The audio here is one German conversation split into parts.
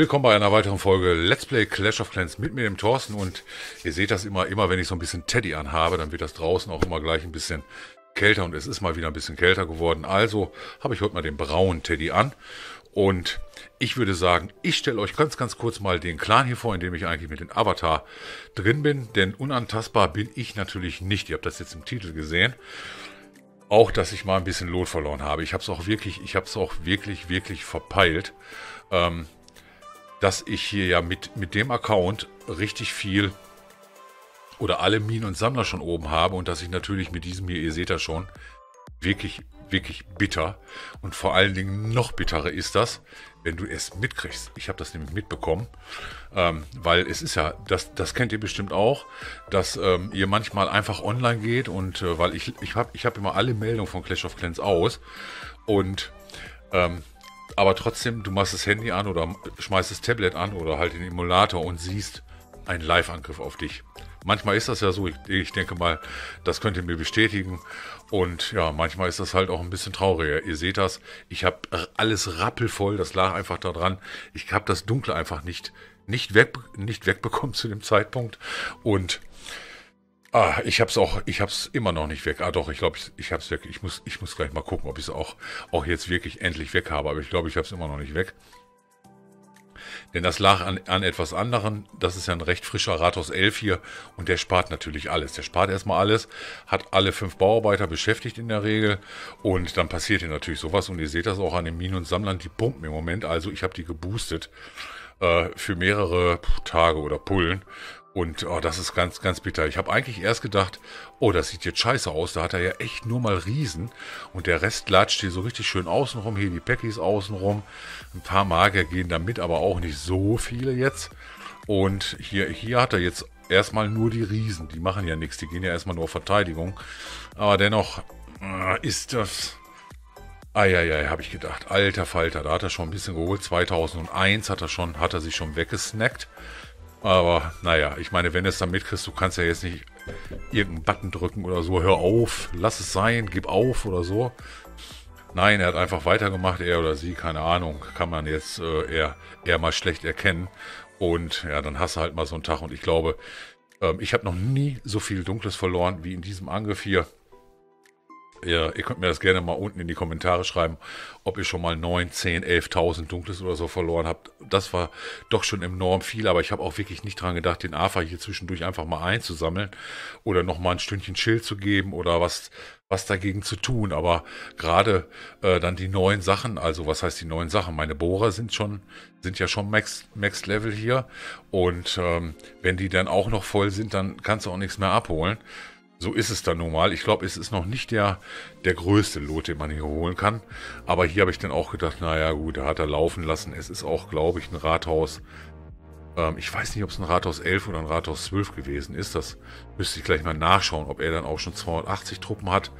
Willkommen bei einer weiteren Folge Let's Play Clash of Clans mit mir, dem Thorsten. Und ihr seht das immer, wenn ich so ein bisschen Teddy anhabe, dann wird das draußen auch immer gleich ein bisschen kälter. Und es ist mal wieder ein bisschen kälter geworden. Also habe ich heute mal den braunen Teddy an. Und ich würde sagen, ich stelle euch ganz kurz mal den Clan hier vor, in dem ich eigentlich mit dem Avatar drin bin. Denn unantastbar bin ich natürlich nicht. Ihr habt das jetzt im Titel gesehen. Auch, dass ich mal ein bisschen Lot verloren habe. Ich habe es auch wirklich verpeilt. Dass ich hier ja mit dem Account richtig viel oder alle Minen und Sammler schon oben habe und dass ich natürlich mit diesem hier, ihr seht das schon, wirklich bitter und vor allen Dingen noch bitterer ist das, wenn du es mitkriegst. Ich habe das nämlich mitbekommen, weil es ist ja, das kennt ihr bestimmt auch, dass ihr manchmal einfach online geht und weil ich hab immer alle Meldungen von Clash of Clans aus und aber trotzdem, du machst das Handy an oder schmeißt das Tablet an oder halt den Emulator und siehst einen Live-Angriff auf dich. Manchmal ist das ja so, ich denke mal, das könnt ihr mir bestätigen. Und ja, manchmal ist das halt auch ein bisschen trauriger. Ihr seht das, ich habe alles rappelvoll, das lag einfach daran. Ich habe das Dunkle einfach nicht wegbekommen zu dem Zeitpunkt. Und ich hab's immer noch nicht weg. Doch, ich glaube, ich hab's weg. Ich muss gleich mal gucken, ob ich es auch jetzt wirklich endlich weg habe. Aber ich glaube, ich hab's immer noch nicht weg. Denn das lag an etwas anderem. Das ist ja ein recht frischer Rathaus 11 hier. Und der spart natürlich alles. Der spart erstmal alles, hat alle 5 Bauarbeiter beschäftigt in der Regel. Und dann passiert hier natürlich sowas. Und ihr seht das auch an den Minen und Sammlern. Die pumpen im Moment. Also ich habe die geboostet für mehrere Tage oder Pullen. Und das ist ganz bitter. Ich habe eigentlich erst gedacht, oh, das sieht jetzt scheiße aus. Da hat er ja echt nur mal Riesen. Und der Rest latscht hier so richtig schön außenrum. Hier die Packies außenrum. Ein paar Magier gehen da mit, aber auch nicht so viele jetzt. Und hier hat er jetzt erstmal nur die Riesen. Die machen ja nichts. Die gehen ja erstmal nur auf Verteidigung. Aber dennoch ist das... Eieiei, habe ich gedacht. Alter Falter, da hat er schon ein bisschen geholt. 2001 hat er sich schon weggesnackt. Aber naja, ich meine, wenn du es dann mitkriegst, du kannst ja jetzt nicht irgendeinen Button drücken oder so, hör auf, lass es sein, gib auf oder so. Nein, er hat einfach weitergemacht, er oder sie, keine Ahnung, kann man jetzt eher mal schlecht erkennen. Und ja, dann hast du halt mal so einen Tag und ich glaube, ich habe noch nie so viel Dunkles verloren wie in diesem Angriff hier. Ja, ihr könnt mir das gerne mal unten in die Kommentare schreiben, ob ihr schon mal 9, 10, 11.000 Dunkles oder so verloren habt. Das war doch schon enorm viel, aber ich habe auch wirklich nicht dran gedacht, den AFA hier zwischendurch einfach mal einzusammeln oder nochmal ein Stündchen Schild zu geben oder was dagegen zu tun. Aber gerade dann die neuen Sachen, also was heißt die neuen Sachen? Meine Bohrer sind ja schon Max Level hier und wenn die dann auch noch voll sind, dann kannst du auch nichts mehr abholen. So ist es dann nun mal. Ich glaube, es ist noch nicht der größte Lot, den man hier holen kann. Aber hier habe ich dann auch gedacht, naja gut, da hat er laufen lassen. Es ist auch, glaube ich, ein Rathaus. Ich weiß nicht, ob es ein Rathaus 11 oder ein Rathaus 12 gewesen ist. Das müsste ich gleich mal nachschauen, ob er dann auch schon 280 Truppen hat.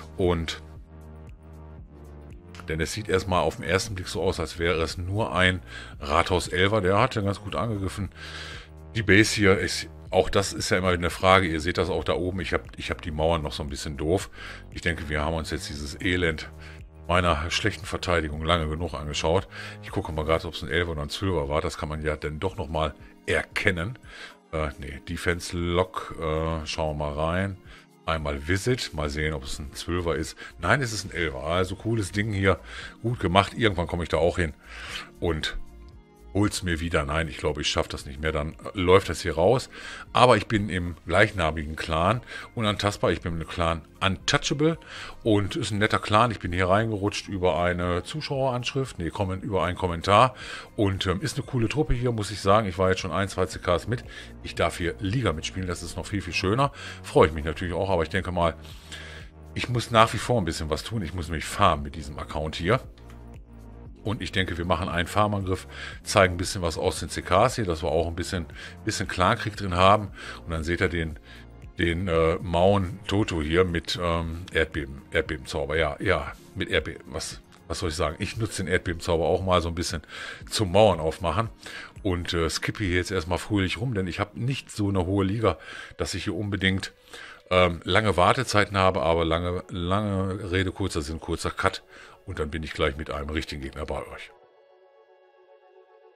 Denn es sieht erstmal auf den ersten Blick so aus, als wäre es nur ein Rathaus 11er. Der hat ja ganz gut angegriffen. Die Base hier ist... Auch das ist ja immer eine Frage. Ihr seht das auch da oben. Ich hab die Mauern noch so ein bisschen doof. Ich denke, wir haben uns jetzt dieses Elend meiner schlechten Verteidigung lange genug angeschaut. Ich gucke mal gerade, ob es ein 11 oder ein 12er war. Das kann man ja dann doch nochmal erkennen. Defense Lock. Schauen wir mal rein. Einmal Visit. Mal sehen, ob es ein 12er ist. Nein, es ist ein 11er. Also cooles Ding hier. Gut gemacht. Irgendwann komme ich da auch hin. Und... hol's mir wieder. Nein, ich glaube, ich schaffe das nicht mehr. Dann läuft das hier raus. Aber ich bin im gleichnamigen Clan unantastbar. Ich bin im Clan Untouchable und ist ein netter Clan. Ich bin hier reingerutscht über eine Zuschaueranschrift, über einen Kommentar und ist eine coole Truppe hier, muss ich sagen. Ich war jetzt schon 1, 2 CKs mit. Ich darf hier Liga mitspielen. Das ist noch viel schöner. Freue ich mich natürlich auch, aber ich denke mal, ich muss nach wie vor ein bisschen was tun. Ich muss nämlich farmen mit diesem Account hier. Und ich denke, wir machen einen Farmangriff, zeigen ein bisschen was aus den CKs hier, dass wir auch ein bisschen Clankrieg drin haben. Und dann seht ihr den Mauen Toto hier mit Erdbebenzauber. Ja, mit Erdbeben. Was soll ich sagen? Ich nutze den Erdbebenzauber auch mal so ein bisschen zum Mauern aufmachen. Und skippe hier jetzt erstmal fröhlich rum, denn ich habe nicht so eine hohe Liga, dass ich hier unbedingt lange Wartezeiten habe, aber lange Rede, kurzer Sinn, kurzer Cut. Und dann bin ich gleich mit einem richtigen Gegner bei euch.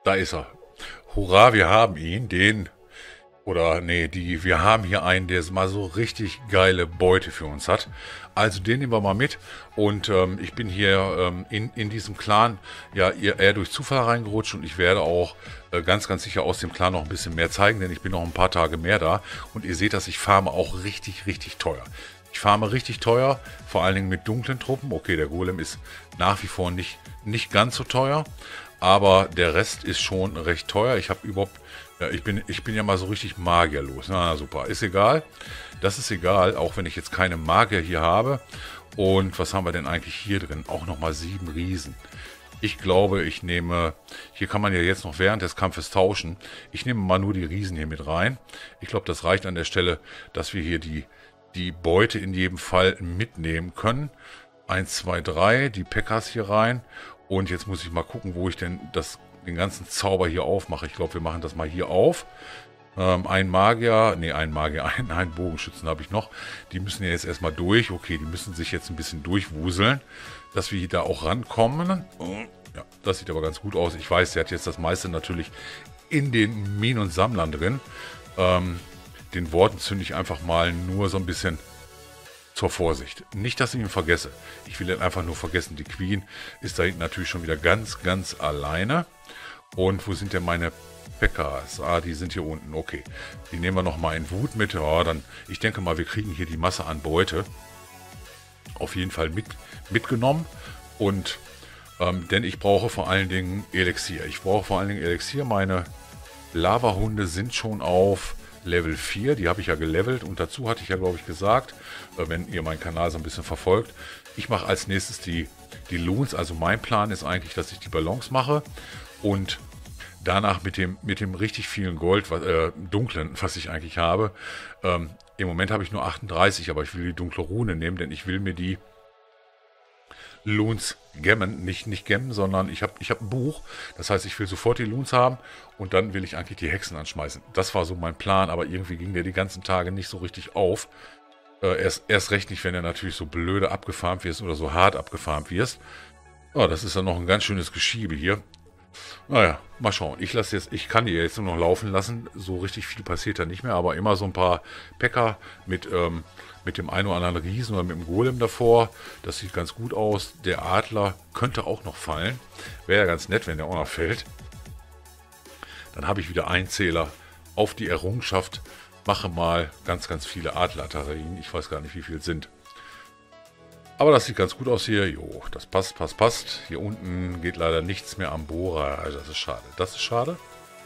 Da ist er. Hurra, wir haben ihn, den, oder nee, wir haben hier einen, der mal so richtig geile Beute für uns hat. Also den nehmen wir mal mit. Und ich bin hier in diesem Clan ja eher durch Zufall reingerutscht und ich werde auch ganz, ganz sicher aus dem Clan noch ein bisschen mehr zeigen, denn ich bin noch ein paar Tage mehr da. Und ihr seht, dass ich farme auch richtig, richtig teuer. Ich farme richtig teuer, vor allen Dingen mit dunklen Truppen. Okay, der Golem ist nach wie vor nicht ganz so teuer. Aber der Rest ist schon recht teuer. Ich habe überhaupt, ja, ich bin ja mal so richtig magierlos. Na super, ist egal. Das ist egal, auch wenn ich jetzt keine Magier hier habe. Und was haben wir denn eigentlich hier drin? Auch nochmal 7 Riesen. Ich glaube, ich nehme, hier kann man ja jetzt noch während des Kampfes tauschen. Ich nehme mal nur die Riesen hier mit rein. Ich glaube, das reicht an der Stelle, dass wir hier die Beute in jedem Fall mitnehmen können. 1, 2, 3, die Pekkas hier rein. Und jetzt muss ich mal gucken, wo ich denn den ganzen Zauber hier aufmache. Ich glaube, wir machen das mal hier auf. Ein Magier, einen Bogenschützen habe ich noch. Die müssen ja jetzt erstmal durch. Okay, die müssen sich jetzt ein bisschen durchwuseln, dass wir da auch rankommen. Ja, das sieht aber ganz gut aus. Ich weiß, der hat jetzt das meiste natürlich in den Minen und Sammlern drin. Den Worten zünde ich einfach mal nur so ein bisschen zur Vorsicht. Nicht, dass ich ihn vergesse. Ich will ihn einfach nur vergessen. Die Queen ist da hinten natürlich schon wieder ganz, ganz alleine. Und wo sind denn meine Pekkas? Ah, die sind hier unten. Okay. Die nehmen wir nochmal in Wut mit. Ja, dann, ich denke mal, wir kriegen hier die Masse an Beute auf jeden Fall mitgenommen. Und denn ich brauche vor allen Dingen Elixier. Meine Lavahunde sind schon auf Level 4, die habe ich ja gelevelt und dazu hatte ich ja, glaube ich, gesagt, wenn ihr meinen Kanal so ein bisschen verfolgt, ich mache als nächstes die Loons, also mein Plan ist eigentlich, dass ich die Ballons mache und danach mit dem richtig vielen Gold, dunklen, was ich eigentlich habe, im Moment habe ich nur 38, aber ich will die dunkle Rune nehmen, denn ich will mir die Loons gemmen, nicht gemmen, sondern ich hab ein Buch, das heißt, ich will sofort die Loons haben und dann will ich eigentlich die Hexen anschmeißen. Das war so mein Plan, aber irgendwie ging der die ganzen Tage nicht so richtig auf. Erst recht nicht, wenn er natürlich so blöde abgefarmt wirst oder so hart abgefarmt wirst. Oh, das ist dann noch ein ganz schönes Geschiebe hier. Naja, mal schauen. Ich kann die jetzt nur noch laufen lassen. So richtig viel passiert da nicht mehr, aber immer so ein paar Pekka mit dem einen oder anderen Riesen oder mit dem Golem davor. Das sieht ganz gut aus. Der Adler könnte auch noch fallen. Wäre ja ganz nett, wenn der auch noch fällt. Dann habe ich wieder einen Zähler auf die Errungenschaft. Mache mal ganz, ganz viele Adler-Terrain. Ich weiß gar nicht, wie viel es sind. Aber das sieht ganz gut aus hier. Jo, das passt. Hier unten geht leider nichts mehr am Bohrer. Also das ist schade. Das ist schade.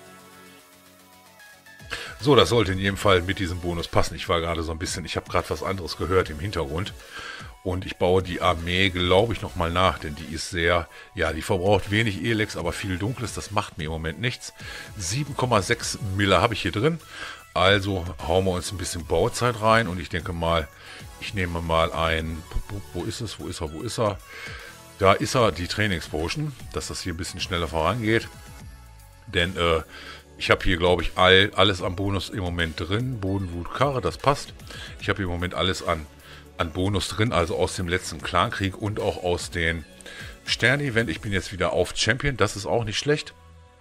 So, das sollte in jedem Fall mit diesem Bonus passen. Ich war gerade so ein bisschen, ich habe gerade was anderes gehört im Hintergrund. Und ich baue die Armee, glaube ich, nochmal nach. Denn die ist sehr, ja, die verbraucht wenig Elex, aber viel Dunkles. Das macht mir im Moment nichts. 7,6 Mille habe ich hier drin. Also hauen wir uns ein bisschen Bauzeit rein. Und ich denke mal, ich nehme mal ein... Wo ist er? Da ist er, die Trainingspotion. Dass das hier ein bisschen schneller vorangeht. Denn, ich habe hier, glaube ich, alles am Bonus im Moment drin. Bodenwut, Karre, das passt. Ich habe im Moment alles an Bonus drin, also aus dem letzten Clankrieg und auch aus den Stern-Event. Ich bin jetzt wieder auf Champion, das ist auch nicht schlecht.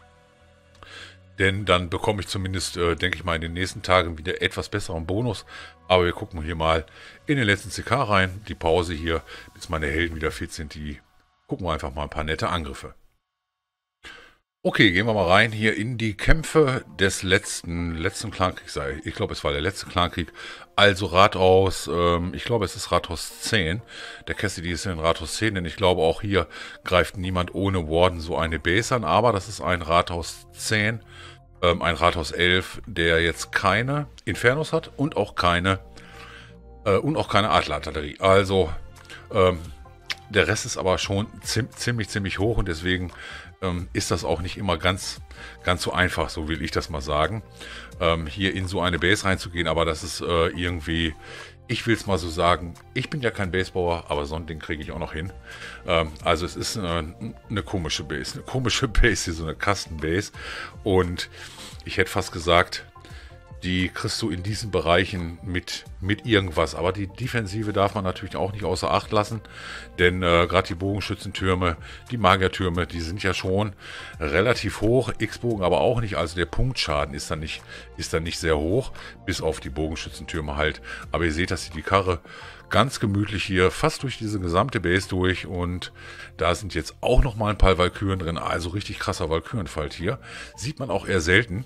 Denn dann bekomme ich zumindest, denke ich mal, in den nächsten Tagen wieder etwas besseren Bonus. Aber wir gucken hier mal in den letzten CK rein. Die Pause hier, bis meine Helden wieder fit sind, die gucken wir einfach mal ein paar nette Angriffe. Okay, gehen wir mal rein hier in die Kämpfe des letzten Clankriegs. Ich glaube, es war der letzte Clankrieg. Also Rathaus, ich glaube, es ist Rathaus 10. Der Cassidy ist in Rathaus 10, denn ich glaube, auch hier greift niemand ohne Warden so eine Base an. Aber das ist ein Rathaus 10, ein Rathaus 11, der jetzt keine Infernos hat und auch keine Adlerartillerie. Also, der Rest ist aber schon ziemlich hoch und deswegen ist das auch nicht immer ganz so einfach, so will ich das mal sagen, hier in so eine Base reinzugehen, aber das ist irgendwie, ich will es mal so sagen, ich bin ja kein Basebauer, aber so ein Ding kriege ich auch noch hin. Also es ist eine komische Base hier, so eine Kastenbase und ich hätte fast gesagt, die kriegst du in diesen Bereichen mit irgendwas. Aber die Defensive darf man natürlich auch nicht außer Acht lassen, denn gerade die Bogenschützentürme, die Magiertürme, die sind ja schon relativ hoch, X-Bogen aber auch nicht, also der Punktschaden ist dann nicht sehr hoch, bis auf die Bogenschützentürme halt. Aber ihr seht, dass sie die Karre ganz gemütlich hier fast durch diese gesamte Base durch, und da sind jetzt auch noch mal ein paar Walküren drin, also richtig krasser Walkürenfalt hier. Sieht man auch eher selten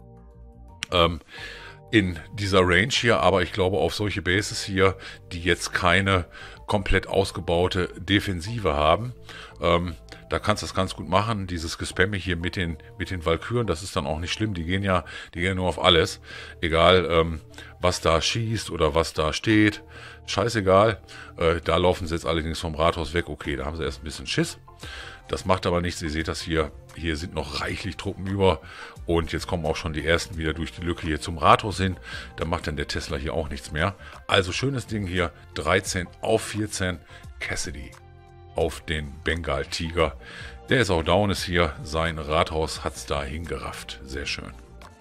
in dieser Range hier, aber ich glaube, auf solche Bases hier, die jetzt keine komplett ausgebaute Defensive haben, da kannst du das ganz gut machen. Dieses Gespamme hier mit den Walküren, das ist dann auch nicht schlimm, die gehen nur auf alles, egal was da schießt oder was da steht, scheißegal. Da laufen sie jetzt allerdings vom Rathaus weg, okay, da haben sie erst ein bisschen Schiss. Das macht aber nichts, ihr seht das hier sind noch reichlich Truppen über, und jetzt kommen auch schon die ersten wieder durch die Lücke hier zum Rathaus hin, da macht dann der Tesla hier auch nichts mehr. Also schönes Ding hier, 13 auf 14, Cassidy auf den Bengal Tiger. Der ist auch down, ist hier, sein Rathaus hat es da hingerafft, sehr schön.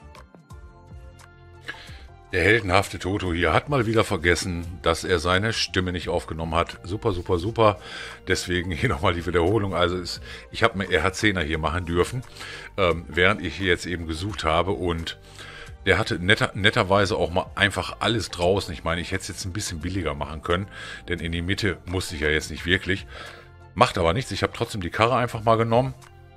Der heldenhafte Toto hier hat mal wieder vergessen, dass er seine Stimme nicht aufgenommen hat. Super, super, super. Deswegen hier nochmal die Wiederholung. Also ich habe mir RH10er hier machen dürfen, während ich hier jetzt eben gesucht habe. Und der hatte netterweise auch mal einfach alles draußen. Ich meine, ich hätte es jetzt ein bisschen billiger machen können, denn in die Mitte musste ich ja jetzt nicht wirklich. Macht aber nichts. Ich habe trotzdem die Karre einfach mal genommen.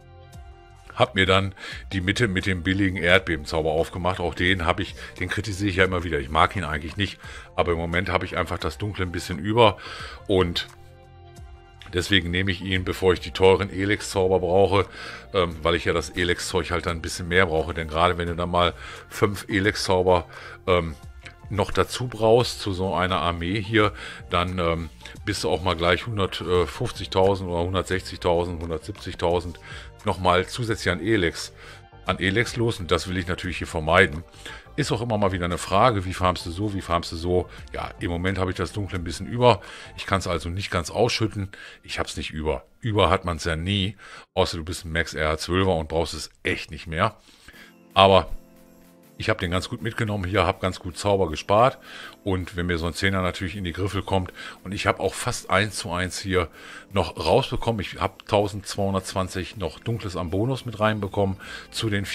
Hab mir dann die Mitte mit dem billigen Erdbebenzauber aufgemacht. Auch den kritisiere ich ja immer wieder. Ich mag ihn eigentlich nicht, aber im Moment habe ich einfach das Dunkle ein bisschen über, und deswegen nehme ich ihn, bevor ich die teuren Elex-Zauber brauche, weil ich ja das Elex-Zeug halt dann ein bisschen mehr brauche. Denn gerade wenn du dann mal 5 Elex-Zauber noch dazu brauchst zu so einer Armee hier, dann bist du auch mal gleich 150.000 oder 160.000, 170.000 nochmal zusätzlich an Elex los, und das will ich natürlich hier vermeiden. Ist auch immer mal wieder eine Frage, wie farmst du so, wie farmst du so? Ja, im Moment habe ich das Dunkle ein bisschen über. Ich kann es also nicht ganz ausschütten. Ich habe es nicht über. Über hat man es ja nie, außer du bist ein Max RH12er und brauchst es echt nicht mehr. Aber ich habe den ganz gut mitgenommen hier, habe ganz gut Zauber gespart, und wenn mir so ein 10er natürlich in die Griffel kommt, und ich habe auch fast 1:1 hier noch rausbekommen, ich habe 1220 noch Dunkles am Bonus mit reinbekommen, zu den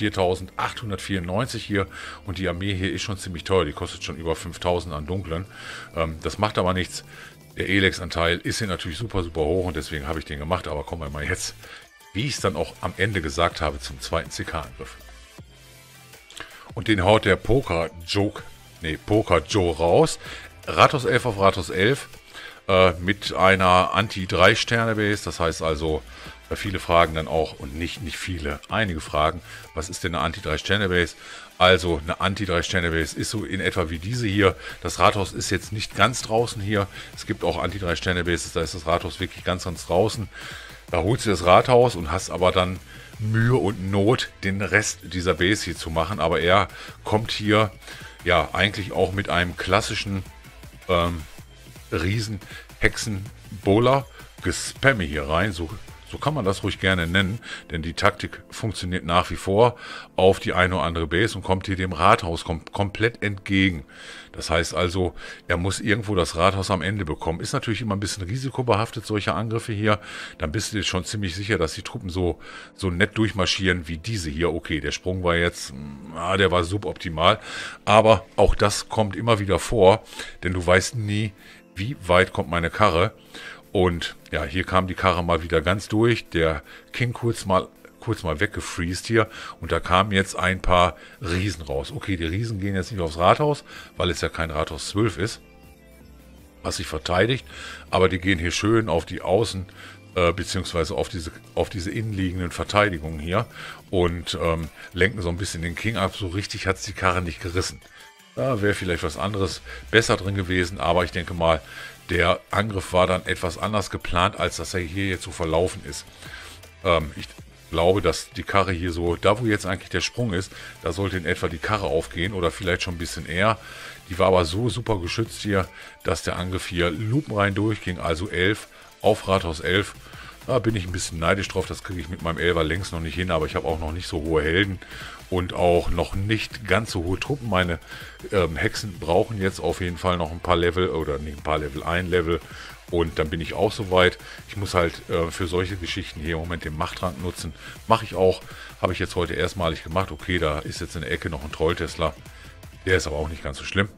4894 hier, und die Armee hier ist schon ziemlich teuer, die kostet schon über 5000 an Dunklen, das macht aber nichts, der Elex-Anteil ist hier natürlich super, super hoch, und deswegen habe ich den gemacht, aber kommen wir mal jetzt, wie ich es dann auch am Ende gesagt habe, zum zweiten CK-Angriff. Und den haut der Poker Joe raus. Rathaus 11 auf Rathaus 11 mit einer Anti-3-Sterne-Base. Das heißt also, viele fragen dann auch, und nicht viele, einige fragen, was ist denn eine Anti-3-Sterne-Base? Also eine Anti-3-Sterne-Base ist so in etwa wie diese hier. Das Rathaus ist jetzt nicht ganz draußen hier. Es gibt auch Anti-3-Sterne-Bases, da ist das Rathaus wirklich ganz, ganz draußen. Da holst du das Rathaus und hast aber dann Mühe und Not, den Rest dieser Base hier zu machen. Aber er kommt hier ja eigentlich auch mit einem klassischen Riesen-Hexen-Bowler-Gespamme hier rein. So kann man das ruhig gerne nennen, denn die Taktik funktioniert nach wie vor auf die eine oder andere Base und kommt hier dem Rathaus komplett entgegen. Das heißt also, er muss irgendwo das Rathaus am Ende bekommen. Ist natürlich immer ein bisschen risikobehaftet, solche Angriffe hier. Dann bist du dir schon ziemlich sicher, dass die Truppen so nett durchmarschieren wie diese hier. Okay, der Sprung war jetzt, der war suboptimal. Aber auch das kommt immer wieder vor, denn du weißt nie, wie weit kommt meine Karre. Und ja, hier kam die Karre mal wieder ganz durch. Der King kurz mal weggefreezed hier. Und da kamen jetzt ein paar Riesen raus. Okay, die Riesen gehen jetzt nicht aufs Rathaus, weil es ja kein Rathaus 12 ist, was sich verteidigt. Aber die gehen hier schön auf die Außen, beziehungsweise auf diese innenliegenden Verteidigungen hier. Und lenken so ein bisschen den King ab. So richtig hat es die Karre nicht gerissen. Da wäre vielleicht was anderes besser drin gewesen. Aber ich denke mal, der Angriff war dann etwas anders geplant, als dass er hier jetzt so verlaufen ist. Ich glaube, dass die Karre hier so, da wo jetzt eigentlich der Sprung ist, da sollte in etwa die Karre aufgehen oder vielleicht schon ein bisschen eher. Die war aber so super geschützt hier, dass der Angriff hier lupenrein durchging, also 11 auf Rathaus 11. Da bin ich ein bisschen neidisch drauf, das kriege ich mit meinem Elfer längst noch nicht hin, aber ich habe auch noch nicht so hohe Helden und auch noch nicht ganz so hohe Truppen. Meine Hexen brauchen jetzt auf jeden Fall noch ein paar Level, oder nicht ein paar Level, ein Level, und dann bin ich auch soweit. Ich muss halt für solche Geschichten hier im Moment den Machttrank nutzen. Mache ich auch, habe ich jetzt heute erstmalig gemacht. Okay, da ist jetzt in der Ecke noch ein Troll-Tesla, der ist aber auch nicht ganz so schlimm.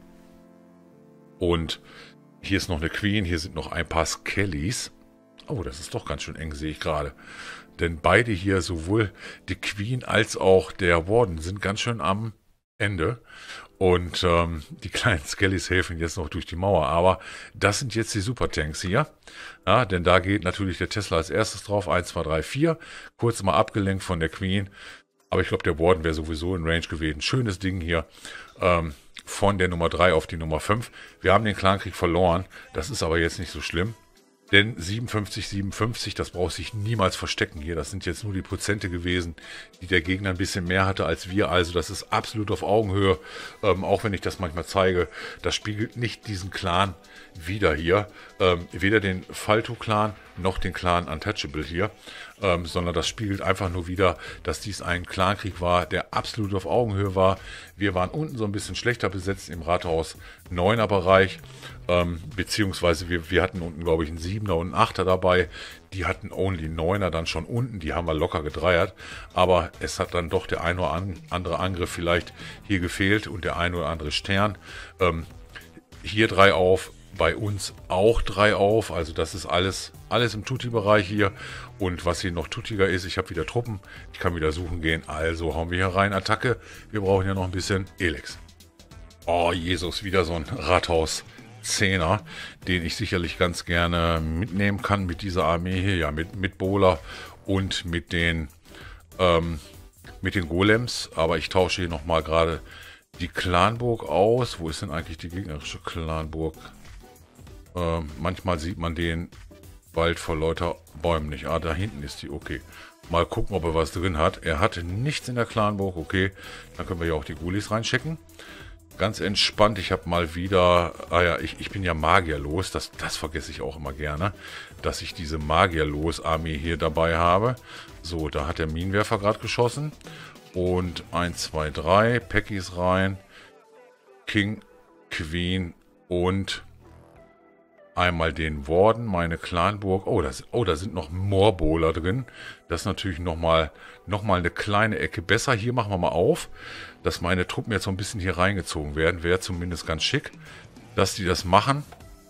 Und hier ist noch eine Queen, hier sind noch ein paar Skellys. Oh, das ist doch ganz schön eng, sehe ich gerade. Denn beide hier, sowohl die Queen als auch der Warden, sind ganz schön am Ende. Und die kleinen Skellys helfen jetzt noch durch die Mauer. Aber das sind jetzt die Supertanks hier. Ja, denn da geht natürlich der Tesla als erstes drauf. 1, 2, 3, 4. Kurz mal abgelenkt von der Queen. Aber ich glaube, der Warden wäre sowieso in Range gewesen. Schönes Ding hier. Von der Nummer 3 auf die Nummer 5. Wir haben den Clankrieg verloren. Das ist aber jetzt nicht so schlimm. Denn 57, 57, das braucht sich niemals verstecken hier. Das sind jetzt nur die Prozente gewesen, die der Gegner ein bisschen mehr hatte als wir. Also das ist absolut auf Augenhöhe. Auch wenn ich das manchmal zeige, das spiegelt nicht diesen Clan wider hier. Weder den Falto-Clan noch den Clan Untouchable hier. Sondern das spiegelt einfach nur wider, dass dies ein Clankrieg war, der absolut auf Augenhöhe war. Wir waren unten so ein bisschen schlechter besetzt im Rathaus 9er Bereich. Beziehungsweise wir hatten unten, glaube ich, einen 7er und einen 8er dabei. Die hatten only 9er dann schon unten. Die haben wir locker gedreiert. Aber es hat dann doch der ein oder andere Angriff vielleicht hier gefehlt und der ein oder andere Stern. Hier 3 auf. Bei uns auch 3 auf, also das ist alles im Tutti-Bereich hier. Und was hier noch tuttiger ist, ich habe wieder Truppen, ich kann wieder suchen gehen, also hauen wir hier rein, Attacke. Wir brauchen ja noch ein bisschen Elex. Oh Jesus, wieder so ein Rathaus-10er, den ich sicherlich ganz gerne mitnehmen kann mit dieser Armee hier, ja, mit Bowler und mit den Golems. Aber ich tausche hier nochmal gerade die Clanburg aus. Wo ist denn eigentlich die gegnerische Clanburg? Manchmal sieht man den Wald vor lauter Bäumen nicht. Ah, da hinten ist die. Okay. Mal gucken, ob er was drin hat. Er hatte nichts in der Clanburg. Okay. Dann können wir ja auch die Ghoulies reinchecken. Ganz entspannt. Ich habe mal wieder... Ah ja, ich bin ja magierlos. Das vergesse ich auch immer gerne. Dass ich diese magierlos-Armee hier dabei habe. So, da hat der Minenwerfer gerade geschossen. Und 1, 2, 3. Packies rein. King, Queen und... Einmal den Warden, meine Clanburg. Oh, da sind noch Moorbowler drin. Das ist natürlich nochmal eine kleine Ecke besser. Hier machen wir mal auf, dass meine Truppen jetzt so ein bisschen hier reingezogen werden. Wäre zumindest ganz schick, dass die das machen.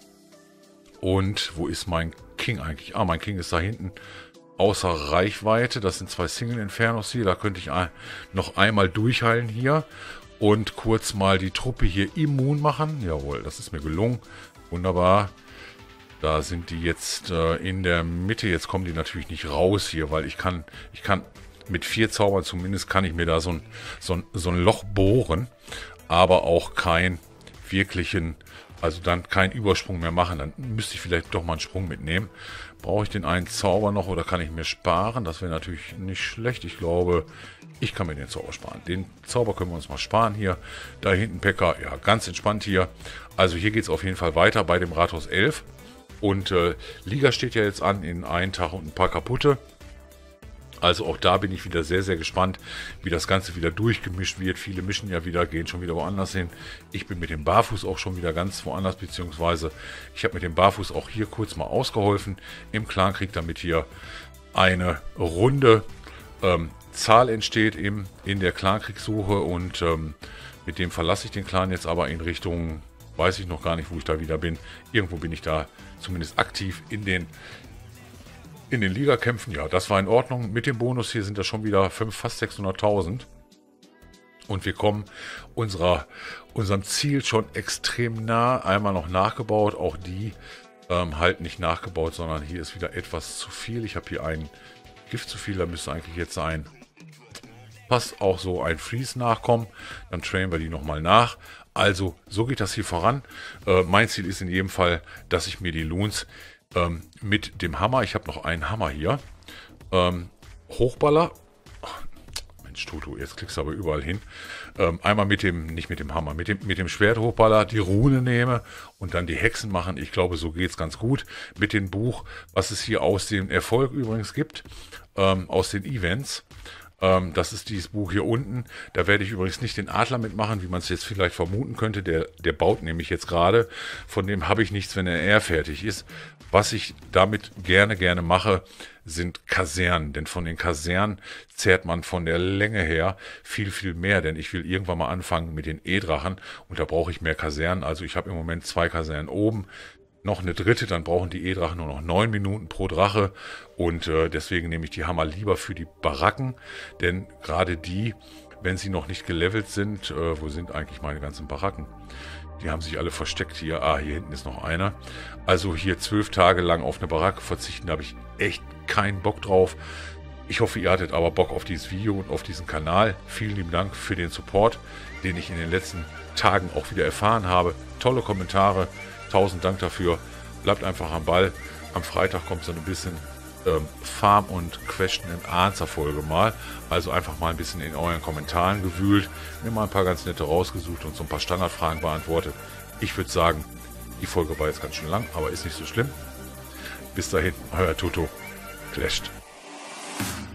Und wo ist mein King eigentlich? Ah, mein King ist da hinten außer Reichweite. Das sind 2 Single Infernos hier. Da könnte ich noch einmal durchheilen hier. Und kurz mal die Truppe hier immun machen. Jawohl, das ist mir gelungen. Wunderbar. Da sind die jetzt in der Mitte. Jetzt kommen die natürlich nicht raus hier, weil ich kann mit 4 Zaubern zumindest kann ich mir da so ein Loch bohren, aber auch keinen wirklichen, also dann keinen Übersprung mehr machen. Dann müsste ich vielleicht doch mal einen Sprung mitnehmen. Brauche ich den einen Zauber noch oder kann ich mir sparen? Das wäre natürlich nicht schlecht. Ich glaube, ich kann mir den Zauber sparen. Den Zauber können wir uns mal sparen hier. Da hinten Pekka, ja, ganz entspannt hier. Also hier geht es auf jeden Fall weiter bei dem Rathaus 11. Und Liga steht ja jetzt an in einen Tag und ein paar kaputte. Also auch da bin ich wieder sehr, sehr gespannt, wie das Ganze wieder durchgemischt wird. Viele mischen ja wieder, gehen schon wieder woanders hin. Ich bin mit dem Barfuß auch schon wieder ganz woanders, beziehungsweise ich habe mit dem Barfuß auch hier kurz mal ausgeholfen im Clankrieg, damit hier eine runde Zahl entsteht in der Clankriegssuche. Und mit dem verlasse ich den Clan jetzt aber in Richtung... Weiß ich noch gar nicht, wo ich da wieder bin. Irgendwo bin ich da zumindest aktiv in den Ligakämpfen. Ja, das war in Ordnung. Mit dem Bonus hier sind das schon wieder fast 600.000. Und wir kommen unserem Ziel schon extrem nah. Einmal noch nachgebaut. Auch die halt nicht nachgebaut, sondern hier ist wieder etwas zu viel. Ich habe hier ein Gift zu viel. Da müsste eigentlich jetzt sein. Fast auch so ein Freeze nachkommen. Dann trainen wir die nochmal nach. Also, so geht das hier voran. Mein Ziel ist in jedem Fall, dass ich mir die Loons mit dem Hammer, ich habe noch einen Hammer hier, Hochballer, Mensch, Toto, jetzt klickst du aber überall hin. Einmal nicht mit dem Hammer, mit dem Schwerthochballer die Rune nehme und dann die Hexen machen. Ich glaube, so geht's ganz gut. Mit dem Buch, was es hier aus dem Erfolg übrigens gibt, aus den Events. Das ist dieses Buch hier unten. Da werde ich übrigens nicht den Adler mitmachen, wie man es jetzt vielleicht vermuten könnte. Der baut nämlich jetzt gerade. Von dem habe ich nichts, wenn er fertig ist. Was ich damit gerne mache, sind Kasernen. Denn von den Kasernen zehrt man von der Länge her viel mehr. Denn ich will irgendwann mal anfangen mit den E-Drachen. Und da brauche ich mehr Kasernen. Also ich habe im Moment 2 Kasernen oben. Noch eine dritte, dann brauchen die E-Drachen nur noch 9 Minuten pro Drache und deswegen nehme ich die Hammer lieber für die Baracken, denn gerade die, wenn sie noch nicht gelevelt sind, wo sind eigentlich meine ganzen Baracken? Die haben sich alle versteckt hier. Hier hinten ist noch einer. Also hier 12 Tage lang auf eine Baracke verzichten, da habe ich echt keinen Bock drauf. Ich hoffe, ihr hattet aber Bock auf dieses Video und auf diesen Kanal. Vielen lieben Dank für den Support, den ich in den letzten Tagen auch wieder erfahren habe. Tolle Kommentare. 1000 Dank dafür. Bleibt einfach am Ball. Am Freitag kommt so ein bisschen Farm- und Question-and-Answer-Folge mal. Also einfach mal ein bisschen in euren Kommentaren gewühlt. Mir mal ein paar ganz nette rausgesucht und so ein paar Standardfragen beantwortet. Ich würde sagen, die Folge war jetzt ganz schön lang, aber ist nicht so schlimm. Bis dahin, euer Toto. Clasht.